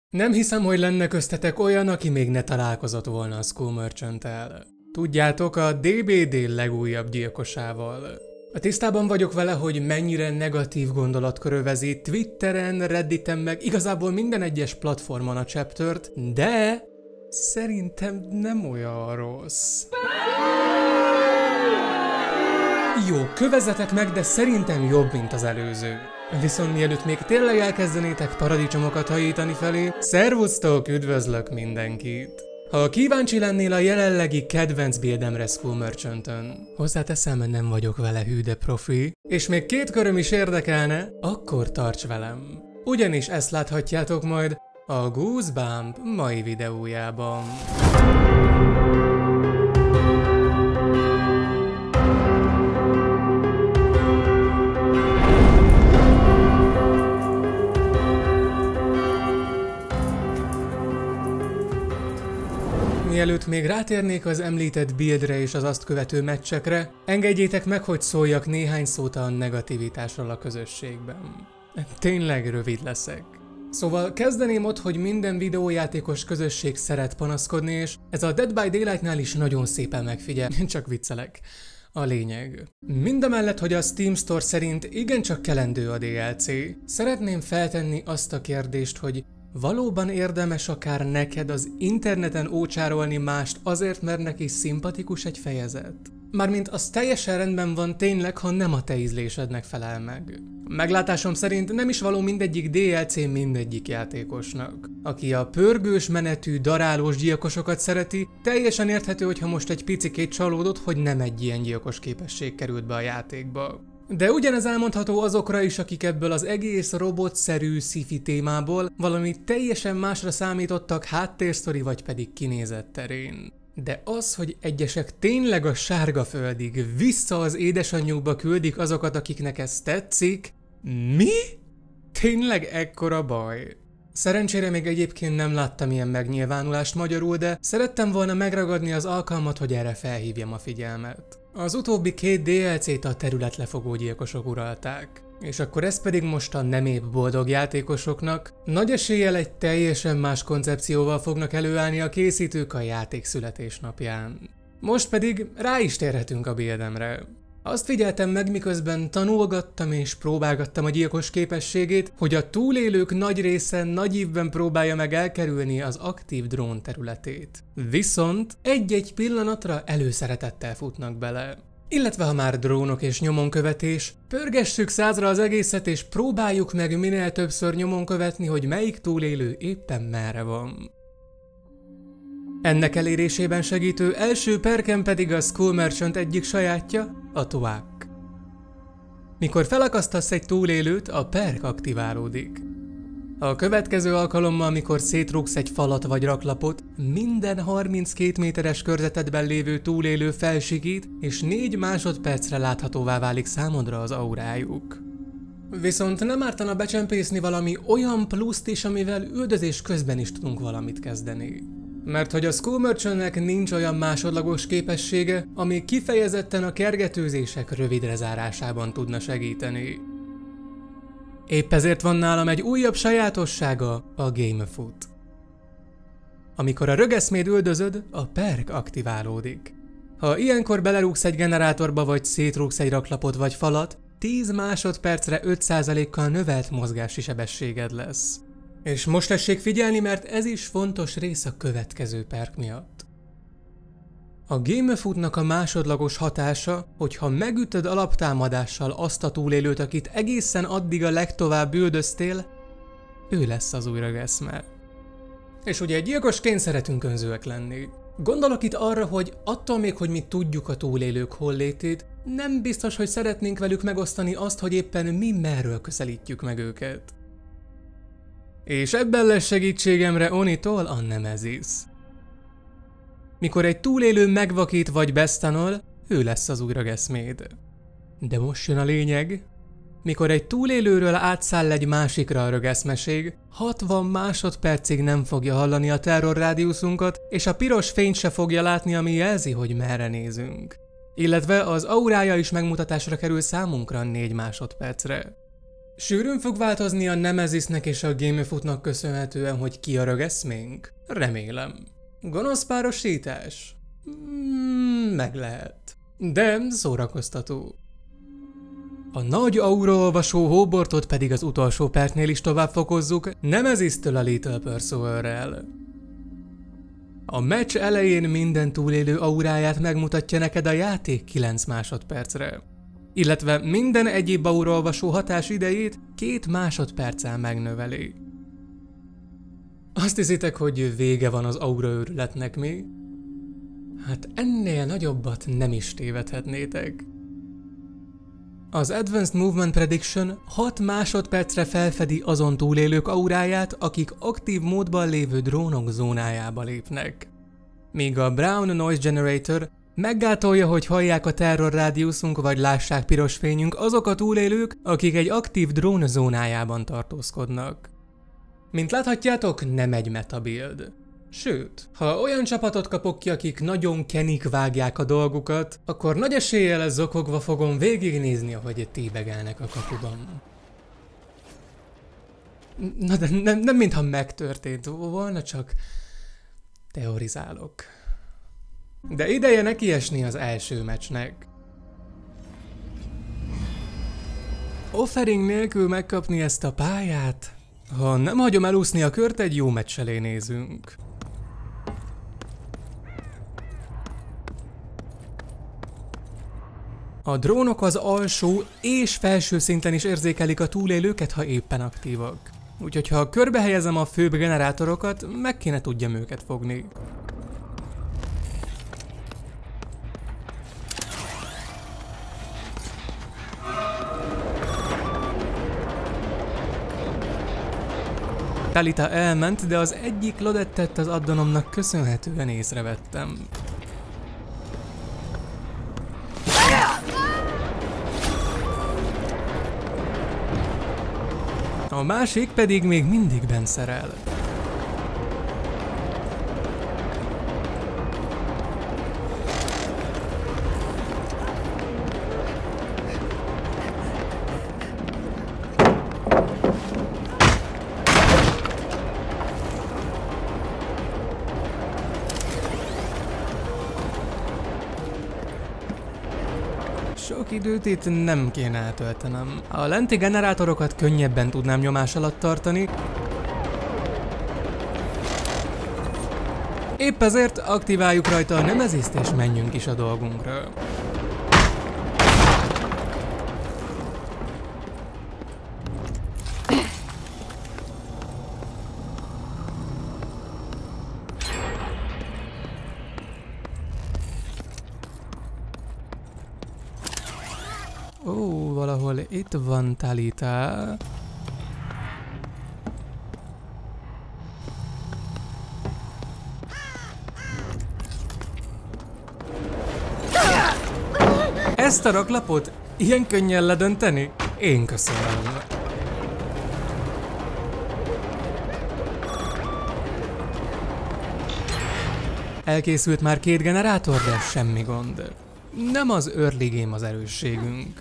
Nem hiszem, hogy lenne köztetek olyan, aki még ne találkozott volna a Skull Merchant-tel. Tudjátok, a DBD legújabb gyilkosával. Tisztában vagyok vele, hogy mennyire negatív gondolat körülvezi Twitteren, Redditen meg igazából minden egyes platformon a chaptert, de szerintem nem olyan rossz. Jó, kövezzetek meg, de szerintem jobb, mint az előző. Viszont mielőtt még tényleg elkezdenétek paradicsomokat hajítani felé, szervusztok, üdvözlök mindenkit! Ha kíváncsi lennél a jelenlegi kedvenc buildemre Skull Merchant-ön, hozzáteszem, nem vagyok vele hű de profi, és még két köröm is érdekelne, akkor tarts velem. Ugyanis ezt láthatjátok majd a Goosebump mai videójában. Mielőtt még rátérnék az említett buildre és az azt követő meccsekre, engedjétek meg, hogy szóljak néhány szót a negativitásról a közösségben. Tényleg rövid leszek. Szóval kezdeném ott, hogy minden videójátékos közösség szeret panaszkodni, és ez a Dead by Daylight-nál is nagyon szépen megfigyel, csak viccelek. A lényeg. Mindamellett, hogy a Steam Store szerint igencsak kelendő a DLC, szeretném feltenni azt a kérdést, hogy valóban érdemes akár neked az interneten ócsárolni mást azért, mert neki szimpatikus egy fejezet? Mármint az teljesen rendben van tényleg, ha nem a te ízlésednek felel meg. Meglátásom szerint nem is való mindegyik DLC mindegyik játékosnak. Aki a pörgős menetű, darálós gyilkosokat szereti, teljesen érthető, hogyha most egy picikét csalódott, hogy nem egy ilyen gyilkos képesség került be a játékba. De ugyanez elmondható azokra is, akik ebből az egész robotszerű sci-fi témából valami teljesen másra számítottak háttérsztori vagy pedig kinézett terén. De az, hogy egyesek tényleg a sárga földig vissza az édesanyjukba küldik azokat, akiknek ez tetszik, mi? Tényleg ekkora baj? Szerencsére még egyébként nem láttam ilyen megnyilvánulást magyarul, de szerettem volna megragadni az alkalmat, hogy erre felhívjam a figyelmet. Az utóbbi két DLC-t a területlefogó gyilkosok uralták, és akkor ez pedig most a nem épp boldog játékosoknak nagy eséllyel egy teljesen más koncepcióval fognak előállni a készítők a játék születésnapján. Most pedig rá is térhetünk a buildemre. Azt figyeltem meg, miközben tanulgattam és próbálgattam a gyilkos képességét, hogy a túlélők nagy része nagy ívben próbálja meg elkerülni az aktív drón területét. Viszont egy-egy pillanatra előszeretettel futnak bele. Illetve ha már drónok és nyomonkövetés, pörgessük 100-ra az egészet és próbáljuk meg minél többször nyomon követni, hogy melyik túlélő éppen merre van. Ennek elérésében segítő első perkem pedig a Skull Merchant egyik sajátja, a Twak. Mikor felakasztasz egy túlélőt, a perk aktiválódik. A következő alkalommal, mikor szétrúgsz egy falat vagy raklapot, minden 32 méteres körzetedben lévő túlélő felsikít, és 4 másodpercre láthatóvá válik számodra az aurájuk. Viszont nem ártana becsempészni valami olyan pluszt is, amivel üldözés közben is tudunk valamit kezdeni. Mert hogy a Skull Merchantnek nincs olyan másodlagos képessége, ami kifejezetten a kergetőzések rövidre zárásában tudna segíteni. Épp ezért van nálam egy újabb sajátossága, a Game Foot. Amikor a rögeszméd üldözöd, a perk aktiválódik. Ha ilyenkor belerúgsz egy generátorba vagy szétrúgsz egy raklapot vagy falat, 10 másodpercre 5%-kal növelt mozgási sebességed lesz. És most tessék figyelni, mert ez is fontos rész a következő perk miatt. A Game Footnak a másodlagos hatása, hogyha megütöd alaptámadással azt a túlélőt, akit egészen addig a legtovább üldöztél, ő lesz az új rögeszme. És ugye gyilkosként szeretünk önzőek lenni. Gondolok itt arra, hogy attól még, hogy mi tudjuk a túlélők hollétét, nem biztos, hogy szeretnénk velük megosztani azt, hogy éppen mi merről közelítjük meg őket. És ebben lesz segítségemre Onitól a Nemesis. Mikor egy túlélő megvakít vagy bestanol, ő lesz az új rögeszméd. De most jön a lényeg. Mikor egy túlélőről átszáll egy másikra a rögeszmeség, 60 másodpercig nem fogja hallani a terrorrádiuszunkat, és a piros fényt se fogja látni, ami jelzi, hogy merre nézünk. Illetve az aurája is megmutatásra kerül számunkra 4 másodpercre. Sűrűn fog változni a Nemezisnek és a Gamefutnak köszönhetően, hogy ki a rögeszménk? Remélem. Gonosz párosítás? Meg lehet. De szórakoztató. A nagy auraolvasó hóbortot pedig az utolsó percnél is tovább fokozzuk, Nemezistől a Little Percivalrrel. A meccs elején minden túlélő auráját megmutatja neked a játék 9 másodpercre. Illetve minden egyéb auraolvasó hatás idejét 2 másodperccel megnöveli. Azt hiszitek, hogy vége van az auraőrületnek mi? Hát ennél nagyobbat nem is tévedhetnétek. Az Advanced Movement Prediction 6 másodpercre felfedi azon túlélők auráját, akik aktív módban lévő drónok zónájába lépnek. Míg a Brown Noise Generator meggátolja, hogy hallják a terror rádiuszunk vagy lássák piros fényünk azok a túlélők, akik egy aktív drón zónájában tartózkodnak. Mint láthatjátok, nem egy meta build. Sőt, ha olyan csapatot kapok ki, akik nagyon kenik vágják a dolgukat, akkor nagy eséllyel zokogva fogom végignézni, ahogy tévegelnek a kapuban. Na de nem mintha megtörtént volna, csak teorizálok. De ideje nekiesni az első meccsnek. Offering nélkül megkapni ezt a pályát? Ha nem hagyom elúszni a kört, egy jó meccs elé nézünk. A drónok az alsó és felső szinten is érzékelik a túlélőket, ha éppen aktívak. Úgyhogy ha körbe helyezem a főbb generátorokat, meg kéne tudjam őket fogni. Talita elment, de az egyik lodettet az addonomnak köszönhetően észrevettem. A másik pedig még mindig benn szerel. Sok időt itt nem kéne eltöltenem. A lenti generátorokat könnyebben tudnám nyomás alatt tartani. Épp ezért aktiváljuk rajta a Nemezist és menjünk is a dolgunkra. Ó, valahol itt van Talita. Ezt a raklapot ilyen könnyen ledönteni? Én köszönöm. Elkészült már 2 generátor, de semmi gond. Nem az early game az erősségünk.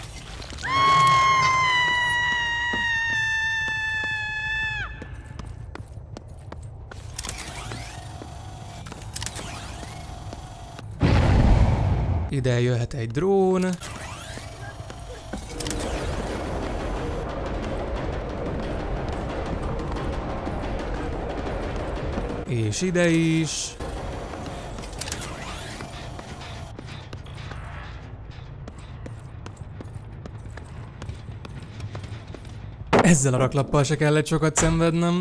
Ide jöhet egy drón. És ide is. Ezzel a raklappal se kellett sokat szenvednem.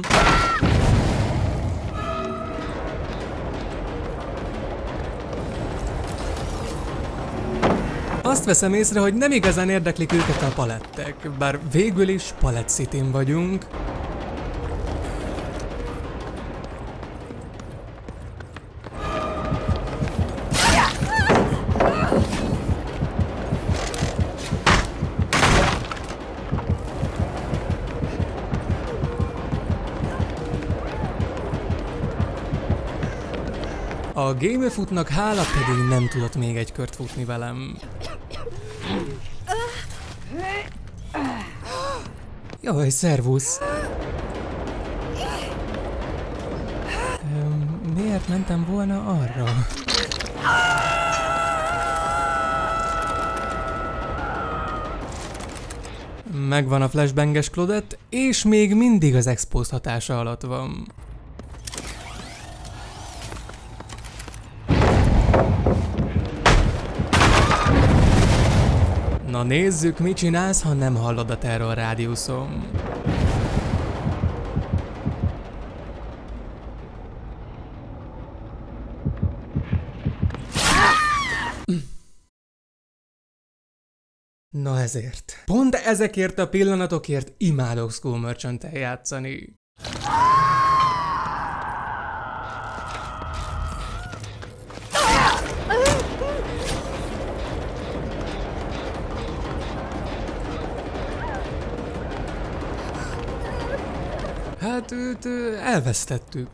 Azt veszem észre, hogy nem igazán érdeklik őket a palettek, bár végül is Palette Cityn vagyunk. A Gamefutnak hála pedig nem tudott még egy kört futni velem. Jaj, szervusz! Miért mentem volna arra? Megvan a flashbanges Claudette, és még mindig az Exposed hatása alatt van. Na nézzük, mit csinálsz, ha nem hallod a terror rádiuszom. Na ezért. Pont ezekért a pillanatokért imádok School Merchant-tel játszani. Hát őt elvesztettük.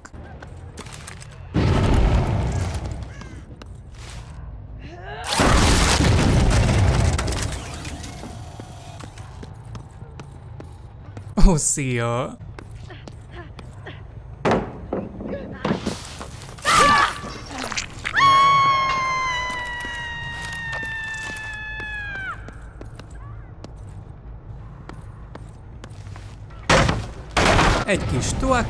Ó, szia! Egy kis tuak.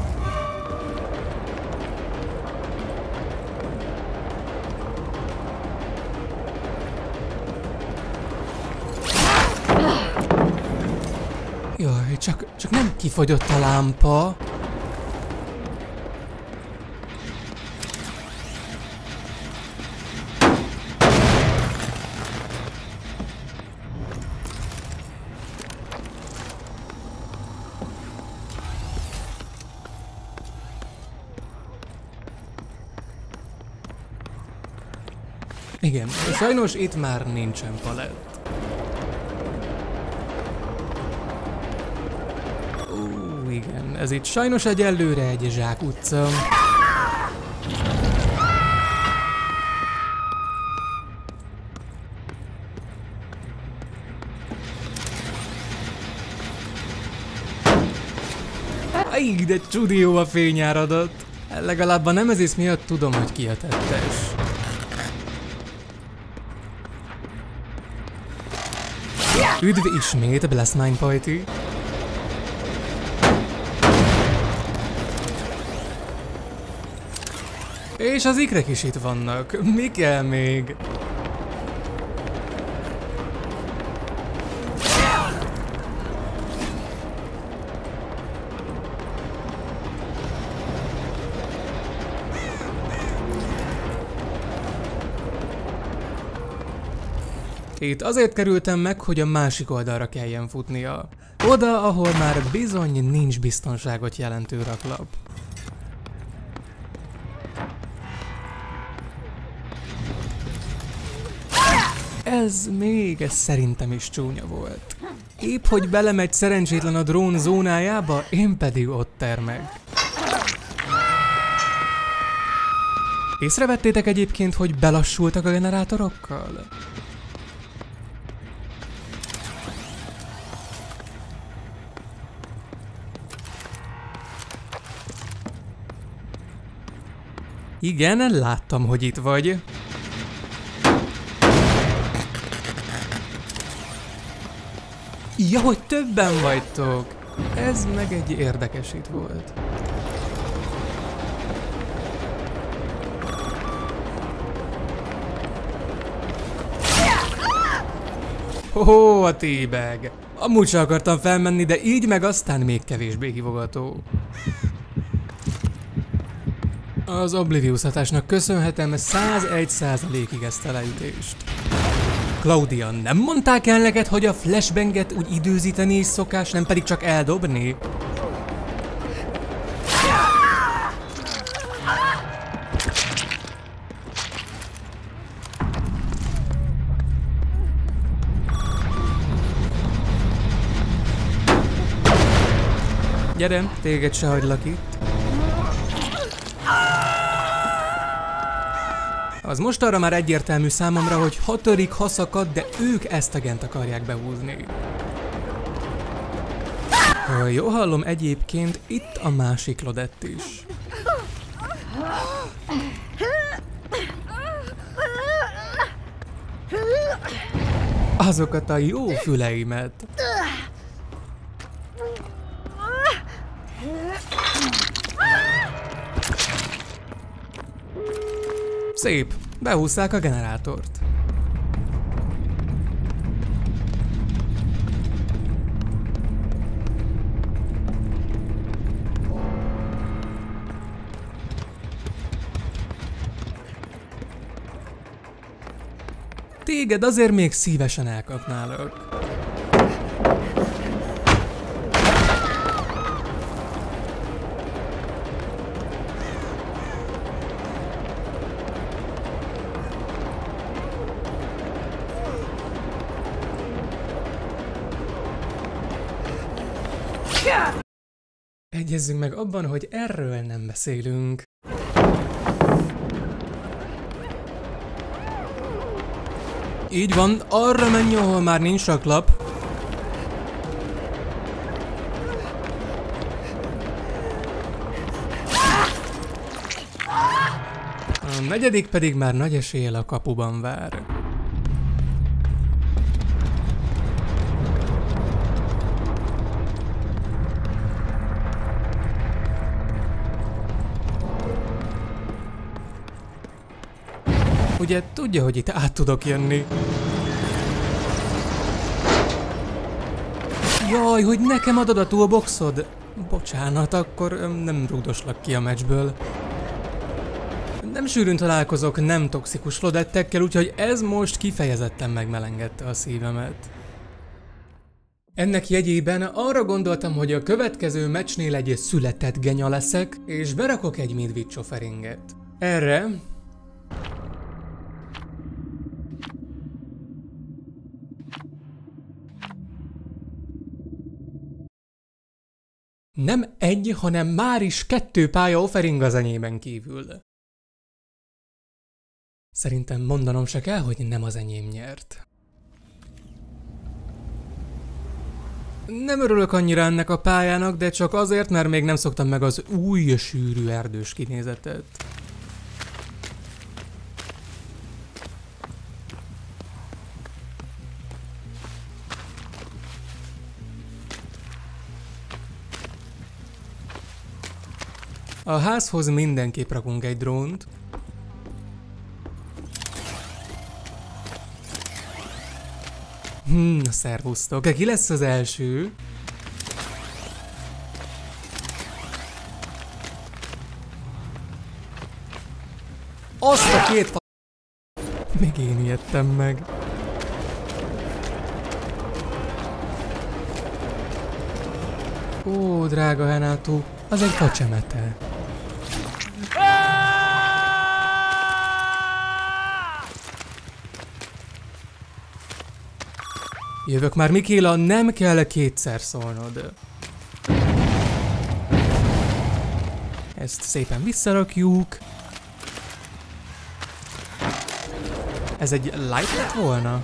Jaj, csak nem kifogyott a lámpa. Igen, sajnos itt már nincsen palett. Igen, ez itt sajnos egyelőre egy zsákutca. Aj, de csudi jó a fényáradat. Legalább a Nemesis miatt tudom, hogy ki a tettes. Üdv ismét, Bless Mine Pajti! És az ikrek is itt vannak. Mi kell még? Itt azért kerültem meg, hogy a másik oldalra kelljen futnia. Oda, ahol már bizony nincs biztonságot jelentő raklap. Ez szerintem is csúnya volt. Épp hogy belemegy szerencsétlen a drón zónájába, én pedig ott termeg. Észrevettétek egyébként, hogy belassultak a generátorokkal? Igen, láttam, hogy itt vagy. Ja, hogy többen vagytok! Ez meg egy érdekes itt volt. Hoho, a teabag! Amúgy sem akartam felmenni, de így meg aztán még kevésbé hivogató. Az Oblivious hatásnak köszönhetem 101%-ig ezt a leütést. Claudia, nem mondták el neked, hogy a flashbanget úgy időzíteni is szokás, nem pedig csak eldobni? Gyere, téged se hagylak itt. Az mostanra már egyértelmű számomra, hogy 6. ha szakad, de ők ezt a gent akarják behúzni. Ha jól hallom, egyébként itt a másik Lodett is. Azokat a jó füleimet. Szép, behúzzák a generátort. Téged azért még szívesen elkapnálok. Egyezzünk meg abban, hogy erről nem beszélünk. Így van, arra menj, ahol már nincs raklap. A negyedik pedig már nagy eséllyel a kapuban vár. Ugye tudja, hogy itt át tudok jönni. Jaj, hogy nekem adod a toolboxod? Bocsánat, akkor nem rúgdoslak ki a meccsből. Nem sűrűn találkozok nem toxikus lodettekkel, úgyhogy ez most kifejezetten megmelengedte a szívemet. Ennek jegyében arra gondoltam, hogy a következő meccsnél egy született genya leszek, és berakok egy midwich offeringet. Erre... nem egy, hanem már is 2 pálya offering az enyémen kívül. Szerintem mondanom se kell, hogy nem az enyém nyert. Nem örülök annyira ennek a pályának, de csak azért, mert még nem szoktam meg az új sűrű erdős kinézetet. A házhoz mindenképp rakunk egy drónt. Szervusztok, ki lesz az első? Azt a két még én ijedtem meg. Ó, drága Henátú, az egy facsemete. Jövök már, Mikéla, nem kell kétszer szólnod. Ezt szépen visszarakjuk. Ez egy light lett volna?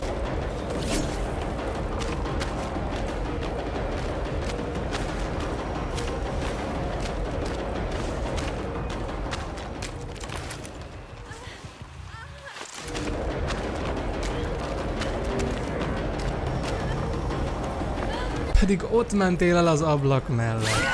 Pedig ott mentél el az ablak mellett.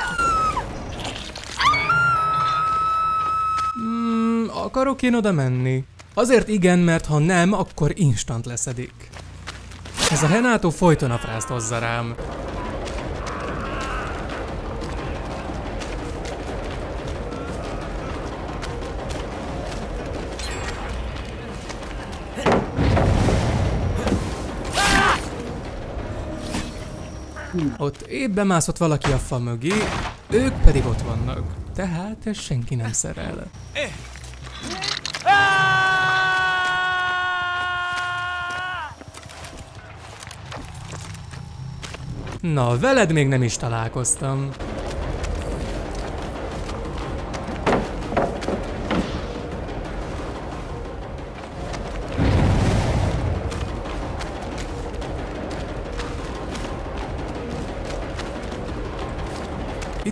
Akarok én oda menni? Azért igen, mert ha nem, akkor instant leszedik. Ez a Henátó folyton a frászt hozza rám. Ott épp bemászott valaki a fa mögé, ők pedig ott vannak. Tehát senki nem szerel. Na, veled még nem is találkoztam.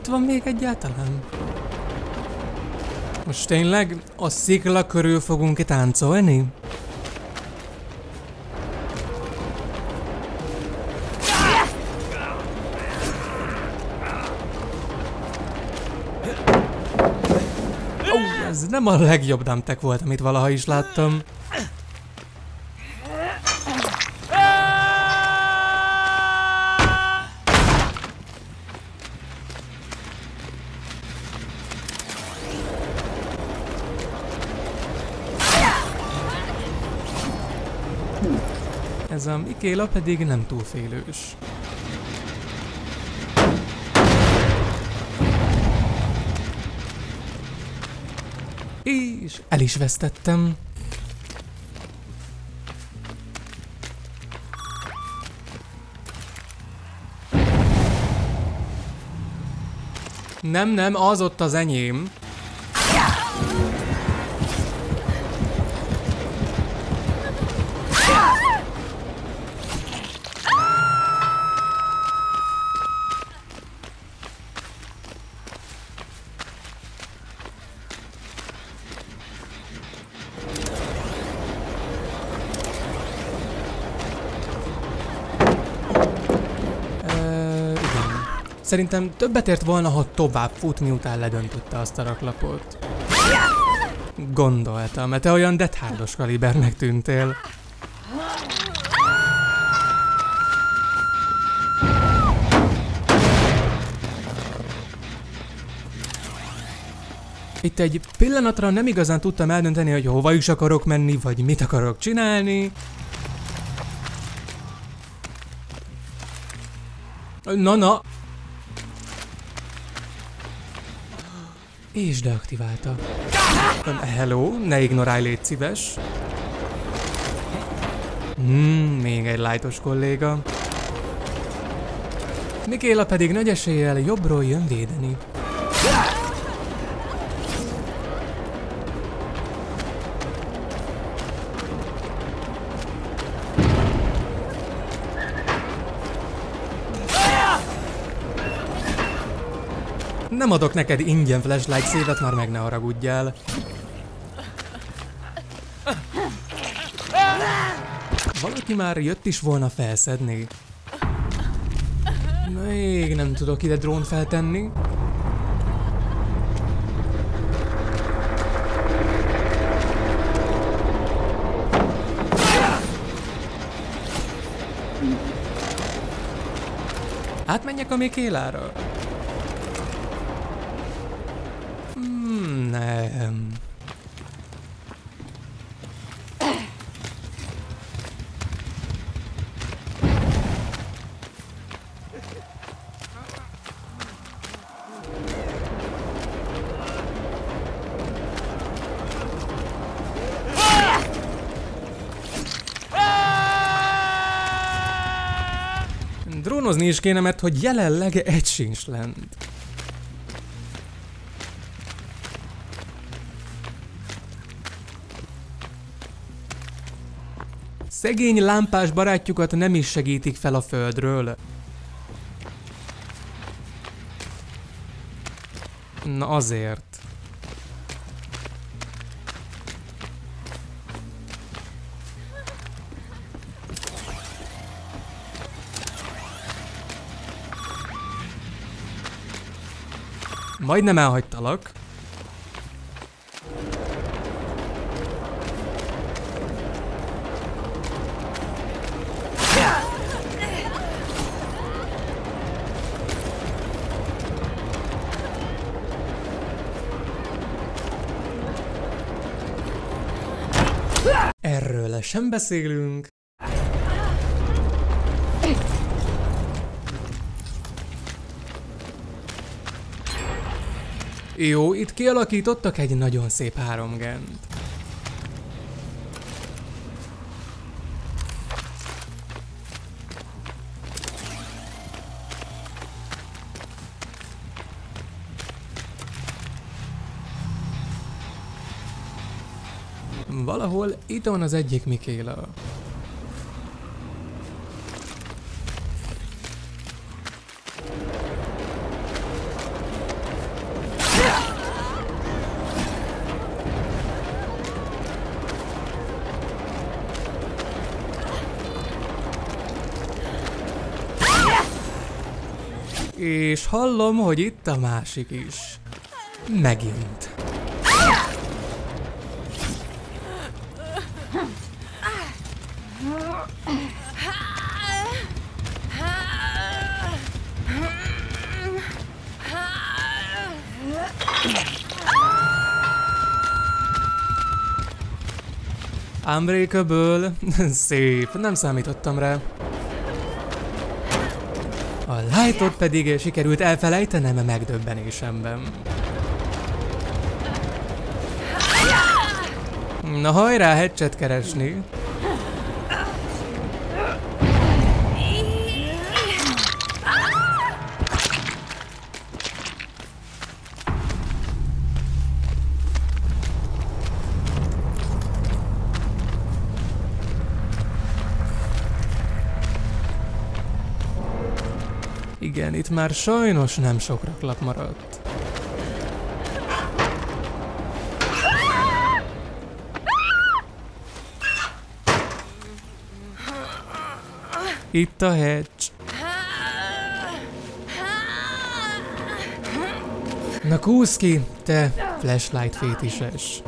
van még egyáltalán? Most tényleg a szikla körül fogunk itt táncolni? Ez nem a legjobb dumptek volt, amit valaha is láttam. Ez a Mikéla pedig nem túl félős. És el is vesztettem. Nem, az ott az enyém. Szerintem többet ért volna, ha tovább fut, miután ledöntötte azt a raklapot. Gondoltam, mert te olyan Death Hard-os kalibernek tűntél. Itt egy pillanatra nem igazán tudtam eldönteni, hogy hova is akarok menni, vagy mit akarok csinálni. Na. És deaktiválta. Hello, ne ignorálj, légy szíves. Még egy lightos kolléga. Mikéla pedig nagy eséllyel jobbról jön védeni. Nem adok neked ingyen flashlight szévet, már meg ne haragudjál. Valaki már jött is volna felszedni. Még nem tudok ide drónt feltenni. Átmenjek a Mikélára? Nem. Drónozni is kéne, mert hogy jelenleg egy sincs lent. Szegény lámpás barátjukat nem is segítik fel a földről. Na azért. Majdnem elhagytalak. Erről sem beszélünk. Jó, itt kialakítottak egy nagyon szép 3G-t. Valahol itt van az egyik Mikéla. És hallom, hogy itt a másik is. Megint. Unbreakable. Szép, nem számítottam rá. A lightot pedig sikerült elfelejtenem a megdöbbenésemben. Na hajrá, headset keresni. Igen, itt már sajnos nem sok raklap maradt. Itt a hedge. Na kúsz ki, te flashlight fétises.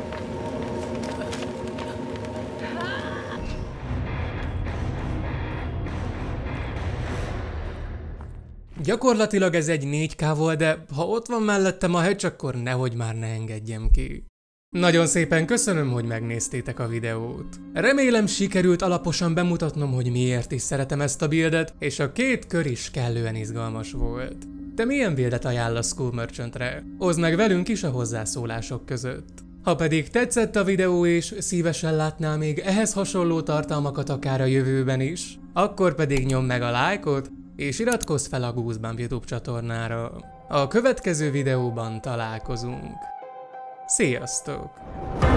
Gyakorlatilag ez egy 4K volt, de ha ott van mellettem a hedge, akkor nehogy már ne engedjem ki. Nagyon szépen köszönöm, hogy megnéztétek a videót. Remélem sikerült alaposan bemutatnom, hogy miért is szeretem ezt a buildet, és a két kör is kellően izgalmas volt. Te milyen buildet ajánlasz Skull Merchant-re? Oszd meg velünk is a hozzászólások között. Ha pedig tetszett a videó és szívesen látnál még ehhez hasonló tartalmakat akár a jövőben is, akkor pedig nyomd meg a lájkot, és iratkozz fel a Goosebump YouTube csatornára. A következő videóban találkozunk. Sziasztok!